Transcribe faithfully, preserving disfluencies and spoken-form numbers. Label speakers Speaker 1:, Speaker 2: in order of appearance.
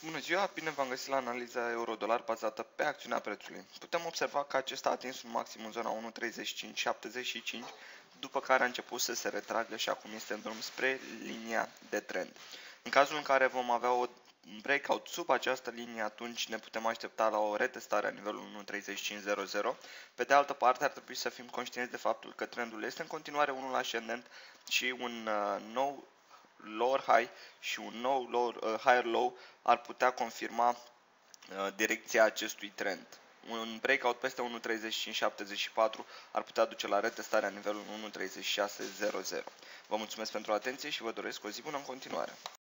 Speaker 1: Bună ziua, bine v-am găsit la analiza euro-dolar bazată pe acțiunea prețului. Putem observa că acesta a atins un maxim în zona unu virgulă treizeci și cinci șaptezeci și cinci, după care a început să se retragă și acum este în drum spre linia de trend. În cazul în care vom avea o breakout sub această linie, atunci ne putem aștepta la o retestare a nivelului unu virgulă treizeci și cinci zero zero. Pe de altă parte, ar trebui să fim conștienți de faptul că trendul este în continuare unul ascendent și un uh, nou lower high și un nou lower, uh, higher low ar putea confirma uh, direcția acestui trend. Un breakout peste unu virgulă treizeci și cinci șaptezeci și patru ar putea duce la retestarea nivelului unu virgulă treizeci și șase zero zero. Vă mulțumesc pentru atenție și vă doresc o zi bună în continuare.